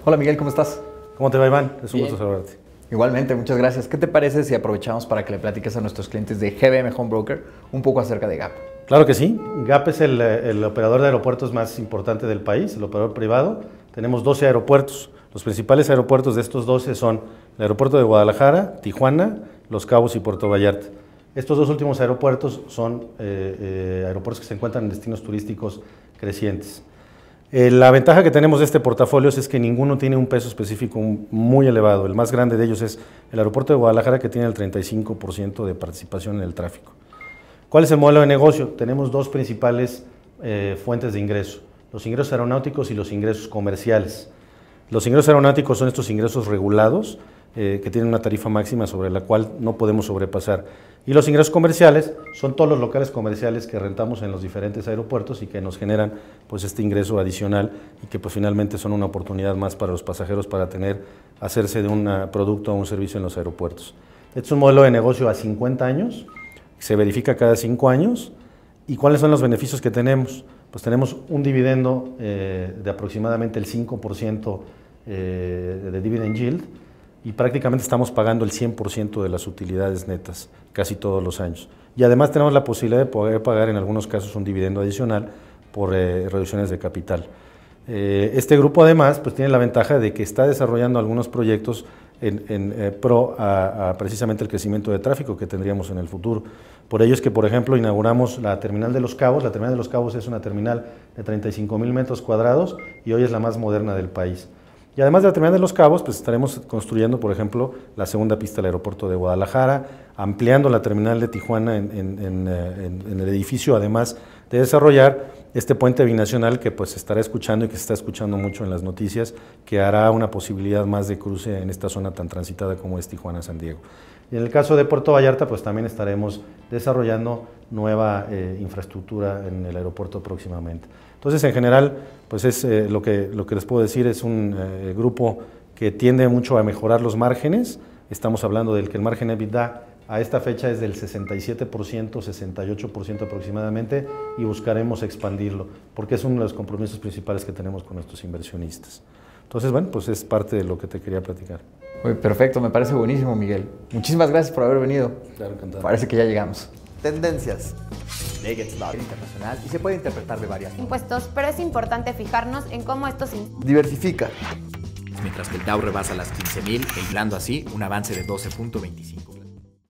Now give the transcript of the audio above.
Hola Miguel, ¿cómo estás? ¿Cómo te va, Iván? Es un Bien. gusto saludarte. Igualmente, muchas gracias. ¿Qué te parece si aprovechamos para que le platiques a nuestros clientes de GBM Home Broker un poco acerca de GAP? Claro que sí. GAP es el operador de aeropuertos más importante del país, el operador privado. Tenemos 12 aeropuertos. Los principales aeropuertos de estos 12 son el aeropuerto de Guadalajara, Tijuana, Los Cabos y Puerto Vallarta. Estos dos últimos aeropuertos son aeropuertos que se encuentran en destinos turísticos crecientes. La ventaja que tenemos de este portafolio es que ninguno tiene un peso específico muy elevado. El más grande de ellos es el aeropuerto de Guadalajara, que tiene el 35% de participación en el tráfico. ¿Cuál es el modelo de negocio? Tenemos dos principales fuentes de ingreso: los ingresos aeronáuticos y los ingresos comerciales. Los ingresos aeronáuticos son estos ingresos regulados que tienen una tarifa máxima sobre la cual no podemos sobrepasar. Y los ingresos comerciales son todos los locales comerciales que rentamos en los diferentes aeropuertos y que nos generan pues este ingreso adicional y que pues finalmente son una oportunidad más para los pasajeros para hacerse de un producto o un servicio en los aeropuertos. Este es un modelo de negocio a 50 años, se verifica cada 5 años. ¿Y cuáles son los beneficios que tenemos? Pues tenemos un dividendo de aproximadamente el 5% de dividend yield, y prácticamente estamos pagando el 100% de las utilidades netas casi todos los años. Y además tenemos la posibilidad de poder pagar en algunos casos un dividendo adicional por reducciones de capital. Este grupo además pues tiene la ventaja de que está desarrollando algunos proyectos pro a precisamente el crecimiento de tráfico que tendríamos en el futuro. Por ello es que, por ejemplo, inauguramos la Terminal de Los Cabos. La Terminal de Los Cabos es una terminal de 35,000 metros cuadrados y hoy es la más moderna del país. Y además de la Terminal de Los Cabos, pues estaremos construyendo, por ejemplo, la segunda pista del aeropuerto de Guadalajara, ampliando la terminal de Tijuana en el edificio, además de desarrollar este puente binacional que pues se estará escuchando y que se está escuchando mucho en las noticias, que hará una posibilidad más de cruce en esta zona tan transitada como es Tijuana-San Diego. Y en el caso de Puerto Vallarta, pues también estaremos desarrollando nueva infraestructura en el aeropuerto próximamente. Entonces, en general, pues es lo que les puedo decir, es un grupo que tiende mucho a mejorar los márgenes. Estamos hablando del que el margen EBITDA a esta fecha es del 67%, 68% aproximadamente, y buscaremos expandirlo, porque es uno de los compromisos principales que tenemos con nuestros inversionistas. Entonces, bueno, pues es parte de lo que te quería platicar. Uy, perfecto, me parece buenísimo, Miguel. Muchísimas gracias por haber venido. Claro, encantado. Parece que ya llegamos. Tendencias. Internacional y se puede interpretar de varias formas. Impuestos, pero es importante fijarnos en cómo estos Diversifica. Mientras que el Dow rebasa las 15.000, aislando así un avance de 12.25.